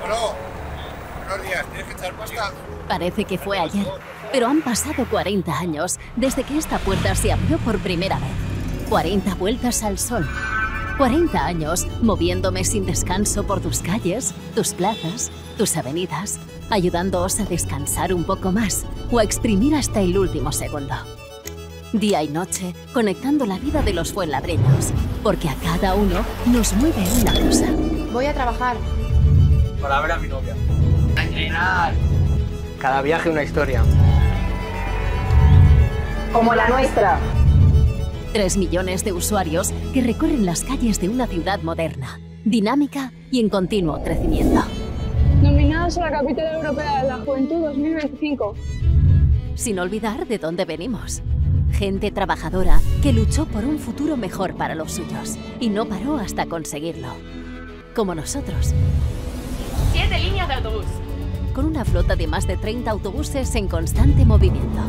Aló, buenos días, ¿tienes que echar pasta? Parece que fue ayer, pero han pasado 40 años desde que esta puerta se abrió por primera vez. 40 vueltas al sol. 40 años moviéndome sin descanso por tus calles, tus plazas, tus avenidas, ayudándoos a descansar un poco más o a exprimir hasta el último segundo. Día y noche, conectando la vida de los fuenlabreños, porque a cada uno nos mueve una cosa. Voy a trabajar. Para ver a mi novia. A entrenar. Cada viaje una historia. Como la nuestra. 3 millones de usuarios que recorren las calles de una ciudad moderna, dinámica y en continuo crecimiento. Nominados a la Capital Europea de la Juventud 2025. Sin olvidar de dónde venimos. Gente trabajadora que luchó por un futuro mejor para los suyos y no paró hasta conseguirlo. Como nosotros. 7 líneas de autobús. Con una flota de más de 30 autobuses en constante movimiento.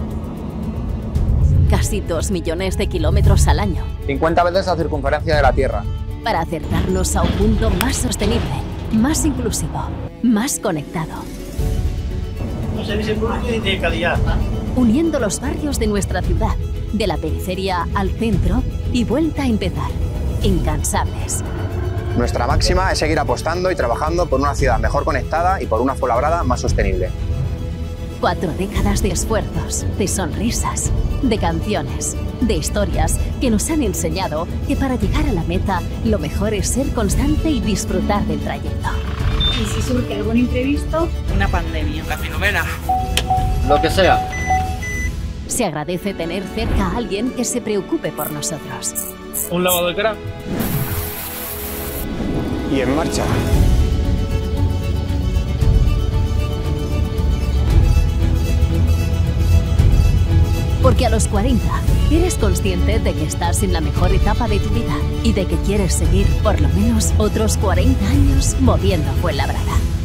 Casi 2 millones de kilómetros al año. 50 veces la circunferencia de la Tierra. Para acercarnos a un mundo más sostenible, más inclusivo, más conectado. Un servicio público de calidad. Uniendo los barrios de nuestra ciudad, de la periferia al centro y vuelta a empezar. Incansables. Nuestra máxima es seguir apostando y trabajando por una ciudad mejor conectada y por una Fuenlabrada más sostenible. 4 décadas de esfuerzos, de sonrisas, de canciones, de historias que nos han enseñado que para llegar a la meta lo mejor es ser constante y disfrutar del trayecto. Y si surge algún imprevisto, una pandemia. La Filomena. Lo que sea. Se agradece tener cerca a alguien que se preocupe por nosotros. Un lavado de cara. Y en marcha. Porque a los 40 eres consciente de que estás en la mejor etapa de tu vida y de que quieres seguir por lo menos otros 40 años moviendo Fuenlabrada.